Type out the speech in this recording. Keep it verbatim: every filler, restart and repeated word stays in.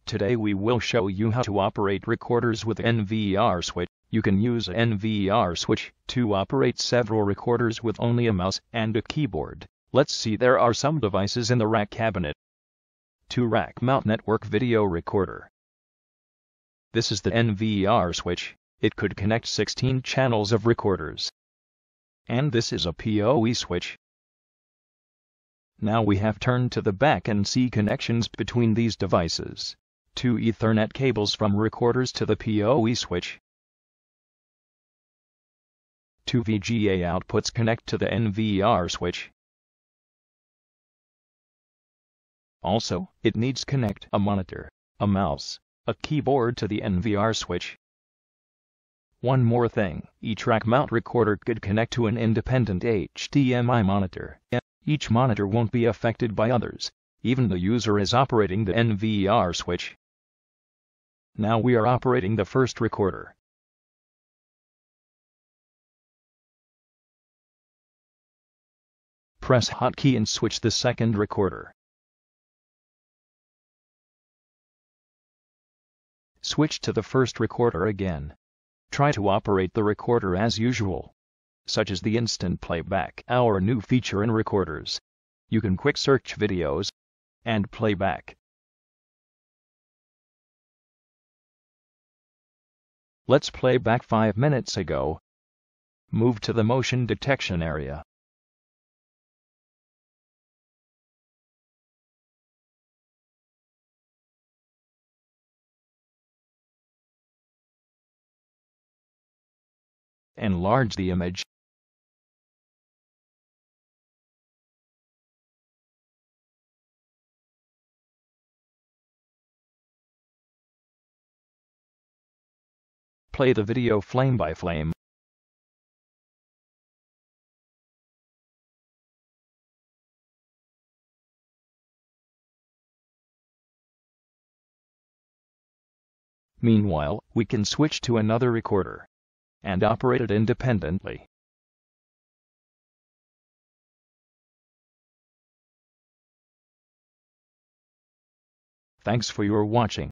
Today we will show you how to operate recorders with N V R switch. You can use a N V R switch to operate several recorders with only a mouse and a keyboard. Let's see, there are some devices in the rack cabinet. two Rack Mount Network Video Recorder. This is the N V R switch. It could connect sixteen channels of recorders. And this is a P O E switch. Now we have turned to the back and see connections between these devices. Two Ethernet cables from recorders to the P O E switch. Two V G A outputs connect to the N V R switch. Also, it needs connect a monitor, a mouse, a keyboard to the N V R switch. One more thing, each rack mount recorder could connect to an independent H D M I monitor. Each monitor won't be affected by others, even the user is operating the N V R switch. Now we are operating the first recorder. Press hotkey and switch the second recorder. Switch to the first recorder again. Try to operate the recorder as usual, such as the instant playback, our new feature in recorders. You can quick search videos and playback. Let's play back five minutes ago. Move to the motion detection area. Enlarge the image. Play the video frame by frame. Meanwhile, we can switch to another recorder and operate it independently. Thanks for your watching.